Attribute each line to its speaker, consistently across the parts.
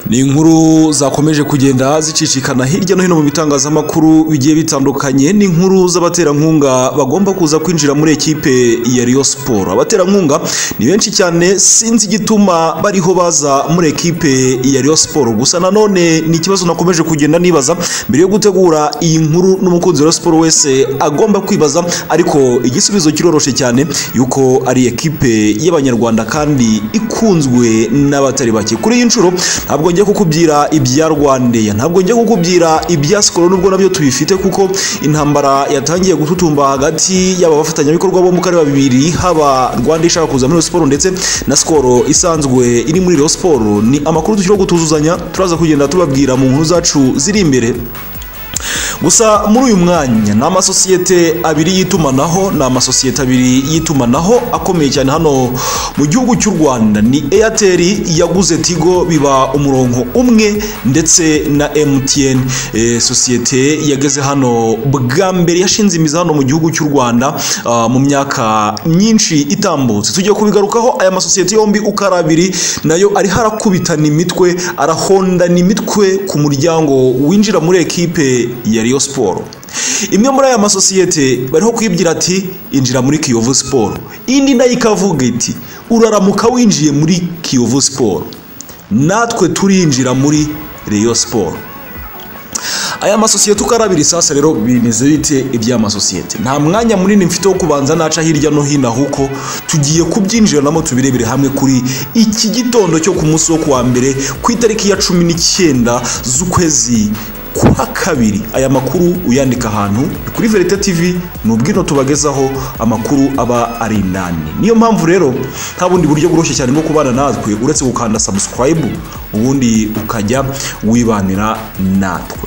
Speaker 1: Ni inkuru zakomeje kugenda zicicikana hirya no hino mu bitangazamakuru bigiye bitandukanye. Ni inkuru z'abaterankunga bagomba kuza kwinjira muri ekipe ya Rayon Sport. Abaterankunga ni benshi cyane, sinzi igituma bariho baza muri ekipe ya Rayon Sport. Gusa nanone ni ikibazo nakomeje kugenda nibaza mbere yo gutegura iyi nkuru, n'umukunzi wa Rayon Sport wese agomba kwibaza, ariko igisubizo kiroroshe cyane yuko ari ekipe y'Abanyarwanda kandi ikunzwe n'abatari bake. Kuri iyi nshuro ntabwo ngiye kukubwira ibya Rwandeya, ntabwo ngiye kukubwira ibya Skol, nubwo nabyo tubifite kuko intambara yatangiye gututumba hagati y'aba bafatanyabikorwa bo mu karere babiri, haba Rwanda ishaka kuza muri Sport ndetse na Skol isanzwe iri muri Rayon Sport. Ni amakuru dushyira gutuzuzanya, turaza kugenda tubabwira mu nkuru zacu ziri imbere. Gusa muri uyu mwanya ni amasosiyete abiri y'itumanaho, akomeye cyane hano mu gihugu cy'u Rwanda. Ni Airtel yaguze Tigo biba umurongo umwe, ndetse na MTN, sosiyete yageze hano bwa mbere, yashinze imizi hano mu gihugu cy'u Rwanda mu myaka myinshi itambutse. Tugiye kubigarukaho aya masosiyete yombi uko ari abiri, nayo ari harakubitana imitwe, arahondana imitwe ku muryango winjira muri ekipe ya Rayon Sport. Imwe muri aya masosiyete bariho kwibwira ati injira muri Kiyovu Sport, indi nayo ikavuga iti uraramuka winjiye muri Kiyovu Sport, natwe turinjira muri Rayon Sport. Aya masosiyete uko ari abiri sasa rero bimeze bite ibya masosiyete? Nta mwanya munini mfite wo kubanza naca hirya no hino, ahubwo tugiye kubyinjiranamo tubirebere hamwe kuri iki gitondo cyo ku munsi wo kuwa mbere ku itariki ya 19 z'ukwezi kwa kabiri. Aya makuru uyandika ahantu kuri Verite TV, nubwino tubagezaho amakuru aba ari indani. Niyo mpamvu rero nta bundi buryo bworoshye cyane bwo kubana natwe uretse gukanda subscribe, ubundi ukajya wibanira natwe.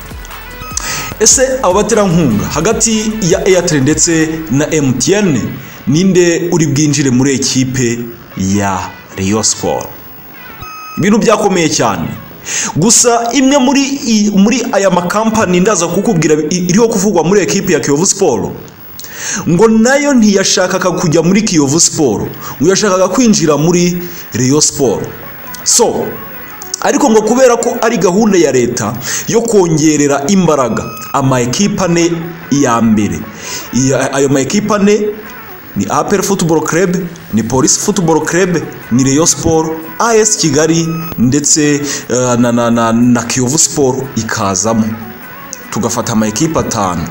Speaker 1: Ese abo baterankunga hagati ya Airtel ndetse na MTN, ninde uri bwinjire muri ekipe ya Rayon Sport? Ibintu byakomeye cyane. Gusa imwe muri aya makampani ndaza kukubwira iriho kuvugwa muri ekipe ya Kiyovu Sport, ngo nayo ntiyashakaga kujya muri Kiyovu Sport, ngo yashakaga kwinjira muri Rayon Sport. So ariko ngo kubera ko ari gahunda ya leta yo kongerera imbaraga ama ekipe ane ya mbere, ayo ma ekipe ane ni Airtel Football Club, ni Police Football Club, ni Rayon Sport, AS Kigali ndetse na Kiyovu Sport ikazamo, tugafata ama ekipe atanu.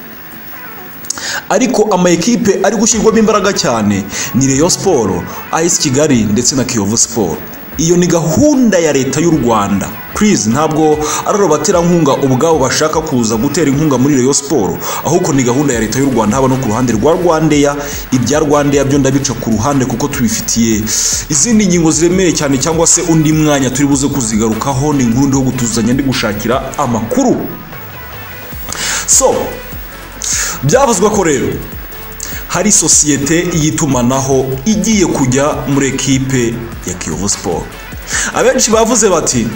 Speaker 1: Ariko ama ekipe ari gushyirwamo imbaraga cyane ni Rayon Sport, AS Kigali ndetse na Kiyovu Sport. Iyo ni gahunda ya leta y'u Rwanda. Please, ntabwo ari abaterankunga ubwabo bashaka kuza gutera inkunga muri Rayon Sport, ahubwo ni gahunda ya leta y'u Rwanda. Haba no ku ruhande rwa Rwandeya, ibya Rwandeya byo ndabica ku ruhande kuko tubifitiye izindi ngingo ziremereye cyane, cyangwa se undi mwanya turi buze kuzigarukaho. Ni inkuru ndiho gutuzanya ndi gushakira amakuru. So byavuzwe ko rero hari sosiyete y'itumanaho igiye kujya muri ekipe ya Kiyovu Sport. Abenshi bavuze bati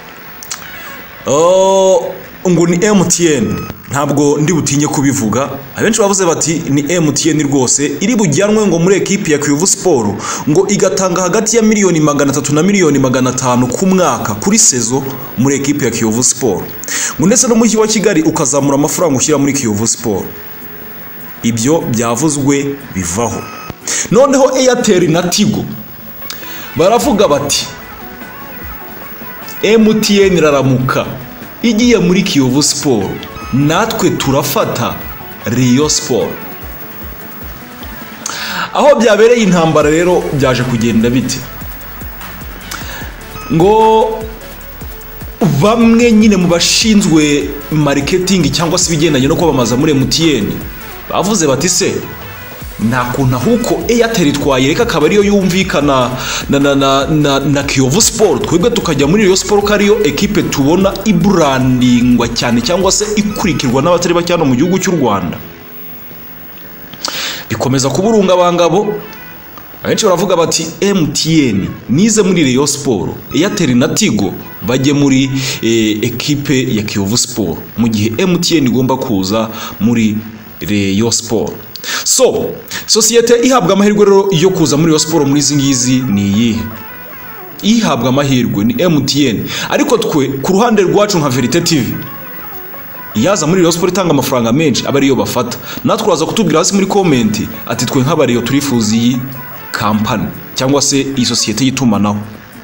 Speaker 1: ngo ni MTN, ntabwo ndi butinye kubivuga. Abenshi bavuze bati ni MTN rwose iri bujyanwe ngo muri ekipe ya Kiyovu Sport, ngo igatanga hagati ya miliyoni 300 na miliyoni 500 ku mwaka kuri sezo muri ekipe ya Kiyovu Sport, ngo ndetse no mu mujyi wa Kigali ukazamura amafaranga ushyira muri Kiyovu Sport. Ibyo byavuzwe bivaho. Noneho Airtel na Tigo baravuga bati MTN raramuka igiye muri Kiyovu Sport, natwe turafata Rayon Sport. Aho byabereye intambara rero byaje kugenda bite? Ngo bamwe nyine mu bashinzwe marketing cyangwa se ibigendanye no kwamamaza muri MTN bavuze bati se nta kuntu ahuko Airtel twayereka akaba ariyo yumvikana na Kiyovu Sport, twebwe tukajya muri Rayon Sport, kariyo ekipe tubona ibrandingwa cyane cyangwa se ikurikirwa n'abatari bake hano mu gihugu cy'u Rwanda. Bikomeza kuburunga bangabo. Abenshi baravuga bati MTN nize muri Rayon Sport, Airtel na Tigo bajye muri ekipe ya Kiyovu Sport, mu gihe MTN igomba kuza muri Rayon Sport. So sosiyete ihabwa amahirwe rero yo kuza muri Rayon Sport muri izi ngizi ni iyihe? ihabwa amahirwe ni MTN, ariko twe ku ruhande rwacu nka Verite TV yaza muri Rayon Sport itanga amafaranga menshi aba ariyo bafata. Natwe uraza kutubwira hasi muri comment ati twe nk'abariyo turifuza iyi company cyangwa se iyi societe yitumanaho.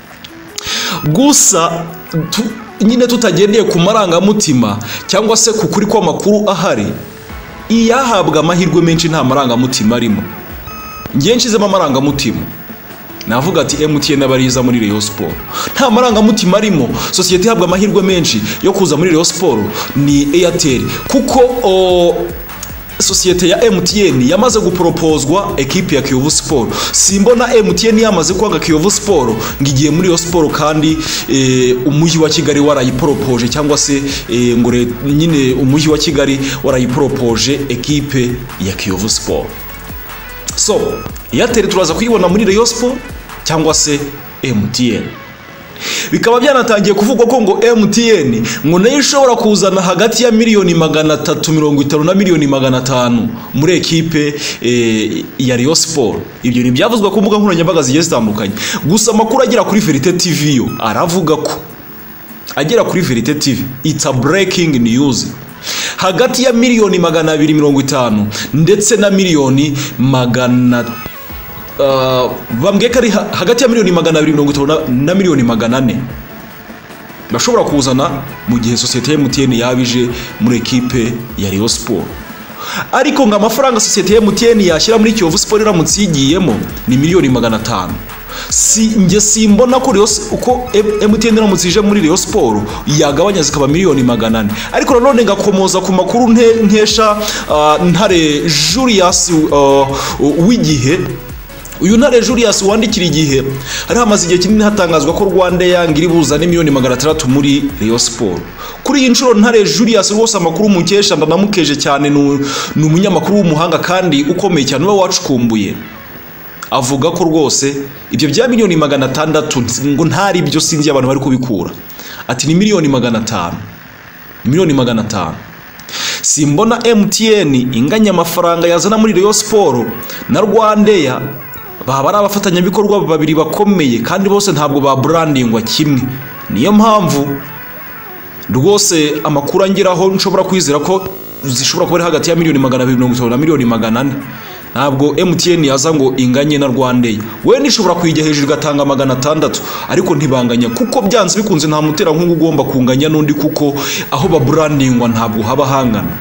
Speaker 1: Gusa nyine tutagendeye ku marangamutima cyangwa se ku kuri kw'amakuru ahari, iyahabwa amahirwe menshi nta marangamutima arimo. Ngiye nshizemo amarangamutima navuga ati MTN abariza muri Rayon Sport, nta marangamutima arimo. Societe ihabwa amahirwe menshi yo kuza muri Rayon Sport ni Airtel, kuko societe ya MTN yamaze guproposwa equipe ya Kiyovu Sport. Simbona MTN yamaze kwanga Kiyovu Sport ngigiye muri Rayon Sport kandi umujyi wa Kigali warayiporopoje, cyangwa se ngo nyine umujyi wa Kigali warayiporopoje equipe ya Kiyovu Sport. So Airtel turaza kuyibona muri Rayon Sport cyangwa se MTN. Bikaba byanatangiye kuvugwa ko ngo MTN ngo nayo ishobora kuzana hagati ya miliyoni 350 na miliyoni 500 muri equipe ya Rayon Sport. Ibyo ni byavuzwe ku mbuga nkoranyambaga zigiye zitandukanye. Gusa amakuru agera kuri Verite TV yo aravuga ko agera kuri Verite TV, it's a breaking news, hagati ya miliyoni 250 ndetse na miliyoni bambwiye ko ari hagati ya miliyoni 250 na miliyoni 400 bashobora kuzana mu gihe societe ya MTN yabije muri equipe ya Rayon Sport. Ariko ngo amafaranga societe ya MTN yashyira muri Kiyovu Sport iramutse yigiyemo ni miliyoni 500. Nge simbona ko uko MTN iramutse ije muri Rayon Sport yagabanya zikaba miliyoni 400. Ariko nanone ngakomoza ku makuru nkesha Ntare Julius w'igihe. Uyu Ntare Julius wandikira Igihe hari hamaze igihe kinini hatangazwa ko Rwanda yangiri buzana miliyoni 600 muri Rayon Sport. Kuri iyi nshuro Ntare Julius rwose amakuru mukesha ndanamukeje cyane, ni umunyamakuru w'umuhanga kandi ukomeye cyane we wacukumbuye. Avuga ko rwose ibyo bya miliyoni 600 ngo ntari byo, sinzi abantu bari kubikura. Ati ni miliyoni 500. Miliyoni 500. Simbona MTN inganya amafaranga yazana muri Rayon Sport na Rwanda baba ari abafatanyabikorwa babiri bakomeye kandi bose ntabwo ba brandingwa kimwe. Niyo mpamvu rwose amakuru angeraho nshobora kwizera ko zishobora kuba hagati ya miliyoni 250 na miliyoni 400. Ntabwo MTN yaza ngo inganye na Rwanda. We nishobora kwijya hejuru gatanga 600, ariko ntibanganya kuko byanze bikunze nta mutera nkungu ugomba kunganya n'undi, kuko aho ba brandingwa ntabwo haba hangana.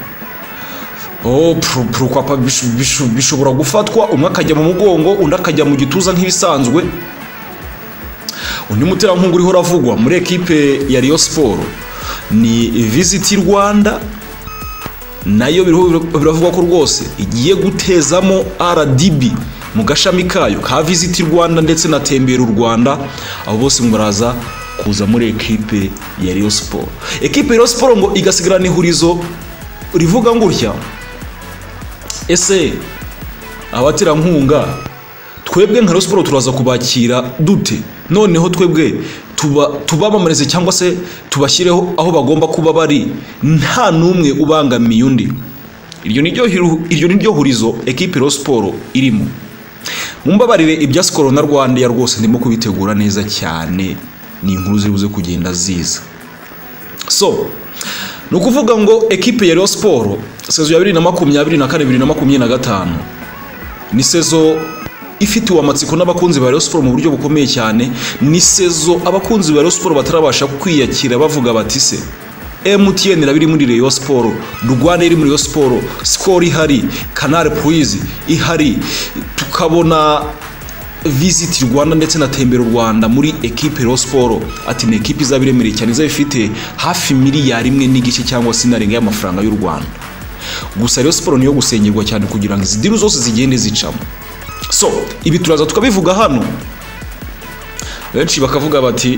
Speaker 1: Kwa bishobora gufatwa umwe akajya mu mugongo undi akajya mu gituza nk'ibisanzwe. Undi mutera nkungu uriho ravugwa muri equipe ya Rayon Sport ni Visit Rwanda, nayo biravugwa ko rwose igiye gutezamo RDB mu gashami kayo ka Visit Rwanda ndetse na Tembera u Rwanda. Abo bose muraza kuza muri equipe ya Rayon Sport. Equipe ya Rayon Sport ngo igasigarana ihurizo rivuga ngurya, ese abatera nkunga twebwe nka Rayon Sport turaza kubakira dute? Noneho twebwe tubamamarize cyangwa se tubashyireho aho bagomba kuba bari, nta numwe ubangamiye undi. Iryo niryo hurizo equipe Rayon Sport irimo. Mumbabarire ibya Skol na Rwanda ya rwose ndimo kubitegura neza cyane, ni inkuru zibuze kugenda ziza. So nukuvuga ngo equipe ya Rayon Sport sezo ya 2024-2025 ni sezo ifitiwe amatsiko n'abakunzi ba Rayon Sport mu buryo bukomeye cyane. Ni sezo abakunzi ba Rayon Sport batarabasha kwiyakira bavuga bati se MTN irabiri muri Rayon Sport, Rwanda iri muri Rayon Sport, Skol ihari, Canal Plus ihari, tukabona Visit Rwanda ndetse na Tembera u Rwanda muri equipe Rayon Sport. Ati ni equipe izabiremereye cyane, izabifite hafi miliyari 1 n'igice cyangwa sinarenga y'amafaranga y'u Rwanda. Gusa Rayon Sport niyo gusengerwa cyane kugira ngo izidiru zose zigende zicamo. So ibi turaza tukabivuga hano, benshi bakavuga bati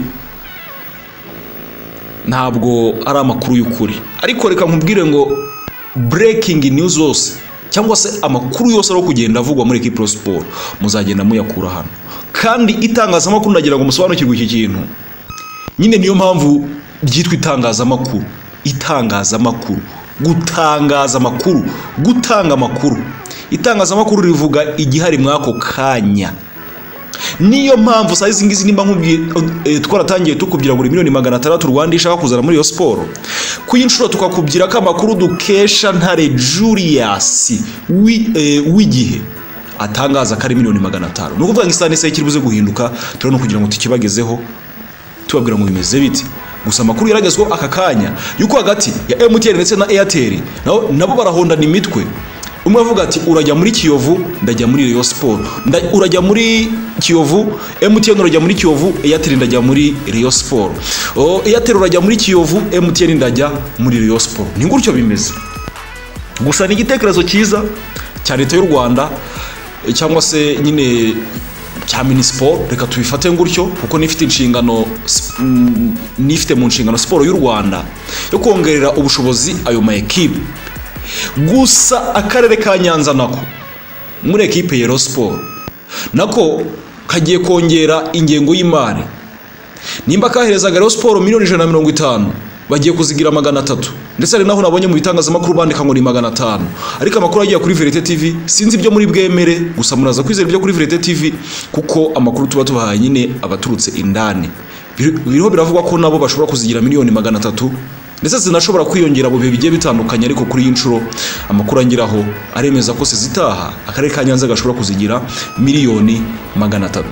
Speaker 1: ntabwo ari amakuru y'ukuri. Ariko reka nkubwire ngo breaking news zose cyangwa se amakuru yose ari kugenda avugwa muri equipe Rayon Sport muzagenda muyakura hano. Kandi itangazamakuru ndagira ngo musobanukirwe iki kintu nyine, niyo mpamvu byitwa itangazamakuru. Itangazamakuru, gutangaza amakuru, gutanga amakuru. Itangazamakuru rivuga igihari mwako kanya. niyo mpamvu saa izi ngizi nimba nkubwiye twaratangiye tukubwira ngo miliyoni 600 Rwanda ishaka kuzana muri iyo siporo kuyinshuro tukakubwira ko amakuru dukesha Ntare Julius w'igihe atangaza ko ari miliyoni 500. Nuko kuvuga ngo isane se kiribuze guhinduka turano kugira ngo tukibagezeho tubabwira ngo bimeze biti. Gusa amakuru yaragezweho aka kanya yuko hagati ya MTN ndetse na Airtel nabo barahondana imitwe. Umwe avuga ati urajya muri Kiyovu ndajya muri Rayon Sport, urajya muri Kiyovu MTN urajya muri Kiyovu, Airtel ndajya muri Rayon Sport, Airtel urajya muri Kiyovu MTN ndajya muri Rayon Sport. Ni gutyo bimeze. Gusa ni igitekerezo cyiza cya leta y'u Rwanda cyangwa se nyine cya Minisiporo, reka tubifate ngutyo kuko nifite inshingano nifite mu nshingano siporo y'u Rwanda yo kongerera ubushobozi ayo ma equipe. Gusa akarere ka Nyanza nako muri equipe ya Rayon Sport nako kagiye kongera ingengo y'imari. Nimba kaherezaga Rayon Sport miliyoni 150 bagiye kuzigira 300, ndetse ari naho nabonye mu bitangazamakuru bandika ngo ni 500. Ariko amakuru agiye kuri Verite TV sinzi ibyo muri bwemere, gusa muraza kwizera ibyo kuri Verite TV kuko amakuru tuba tubahaye nyine abaturutse indani. Biriho biravugwa ko nabo bashobora kuzigira miliyoni 300 ndetse zinashobora kwiyongera mu bihe bigiye bitandukanye, ariko kuri y'inshuro amakuru angiraho aremeza ko zitaha akarere ka Nyanza gashobora kuzigira miliyoni 300.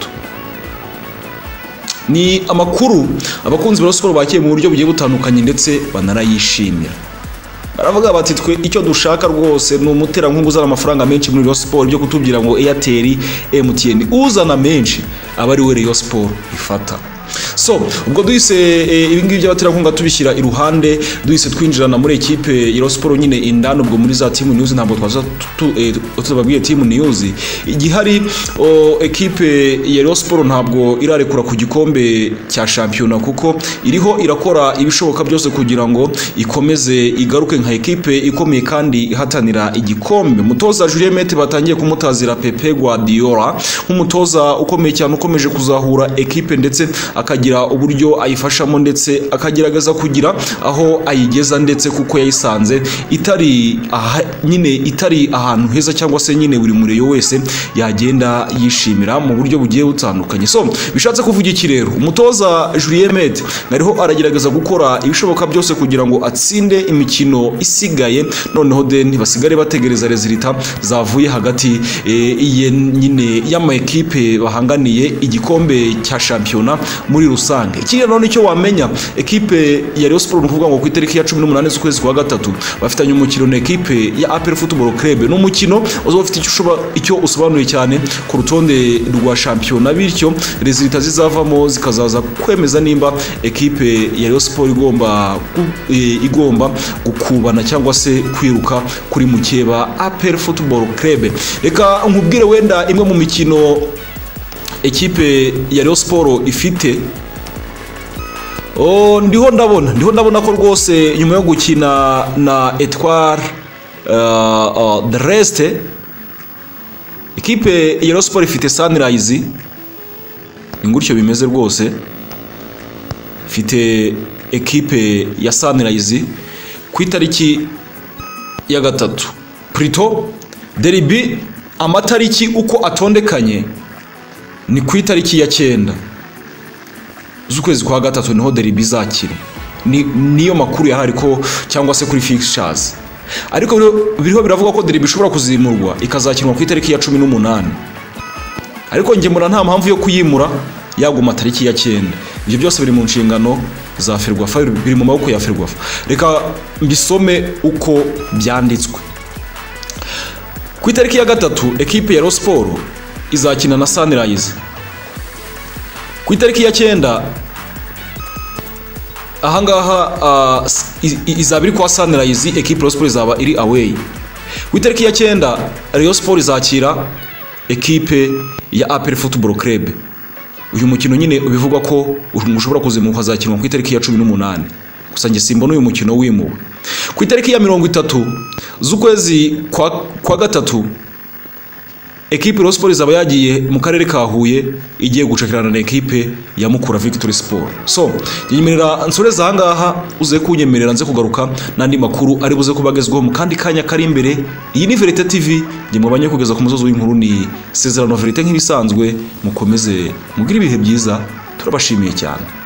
Speaker 1: Ni amakuru abakunzi ba siporo bakiye mu buryo bugiye butandukanye ndetse banarayishimira. Baravuga bati twe icyo dushaka rwose ni umuterankunga uzana amafaranga menshi muri Rayon Sport, byo kutubwira ngo Airtel MTN uzana menshi aba ari we Rayon Sport ifata. So ubwo duhise ibingibi by'abaterankunga tubishyira iruhande, duhise twinjirana muri equipe ya Rayon Sport nyine indano ubwo muri za team news. Ntabwo twaza tubabwiye team news igihari. Equipe ya Rayon Sport ntabwo irarekura ku gikombe cya shampiyona kuko iriho irakora ibishoboka byose kugira ngo ikomeze igaruke nka equipe ikomeye kandi ihatanira igikombe. Mutoza Julien Mete batangiye kumutazira Pepe Guardiola nk'umutoza ukomeye cyane ukomeje kuzahura equipe ndetse akagira uburyo ayifashamo ndetse akagerageza kugira aho ayigeza, ndetse kuko yayisanze itari ahantu heza cyangwa se nyine buri mureyo wese yagenda yishimira mu buryo bugiye butandukanye. So bishatse kuvuga iki rero, umutoza Julien Mete nariho aragerageza gukora ibishoboka byose kugira ngo atsinde imikino isigaye, noneho then basigare bategereza resultat zavuye hagati nyine y'ama equipe bahanganiye igikombe cya shampiyona muri rusange. Ikindi none icyo wamenya, equipe ya Rayon Sport nukuvuga ngo ku itariki ya 18 z'ukwezi kwa gatatu bafitanye umukino na equipe ya Apple Football Club. No mukino uzofite icyo usobanuye cyane ku rutonde rwa shampiyona, bityo resultat zizavamo zikazaza kwemeza nimba equipe ya Rayon Sport igomba gukubana cyangwa se kwiruka kuri mukeba Apple Football Club. Reka nkubwire wenda imwe mu mikino equipe ya Rayon Sport ifite. Ndiho ndabona ko rwose nyuma yo gukina na Etoile de Reste equipe ya Rayon Sport ifite Sunrise. Inguryo bimeze rwose, ifite equipe ya Sunrise ku itariki ya 3 Prito Derby. Amatariki uko atondekanye ni ku itariki ya 9 z'ukwezi kwa gatatu niho Derby izakira. Niyo makuru yahari ko cyangwa se kuri fixtures, ariko biriho biravuga ko Derby ishobora kuzimurwa ikazakinwa ku itariki ya 18, ariko ngemura nta mpamvu yo kuyimura yaguma tariki ya 9. Ibyo byose biri mu nshingano za Ferwafa, biri mu maboko ya Ferwafa. Reka mbisome uko byanditswe. Ku itariki ya 3 equipe ya Rayon Sport izakina na Sunrise. Ku itariki ya 9 ahangaha izaba iri kwa Sunrise, equipe Rayon Sport izaba iri away. Ku itariki ya 9 Rayon Sport izakira equipe ya Apple Football Club. Uyu mukino nyine ubivugwa ko ushobora kuzimuka zakinwa ku itariki ya 18, gusa nge simbona uyu mukino wimuwe. Ku itariki ya 30 z'ukwezi kwa gatatu ekipe Rayon Sport izaba yagiye mu karere ka Huye igiye gucakirana na ekipe ya Mukura Victory Sport. So nyemerera nsoreza ahangaha uze kunyemerera nze kugaruka n'andi makuru ari buze kubagezwaho mu kandi kanya kari imbere. Iyi ni Verite TV, nge mubanye kugeza ku muzozo w'inkuru ni Sezerano Verite nk'ibisanzwe. Mukomeze mugire ibihe byiza, turabashimiye cyane.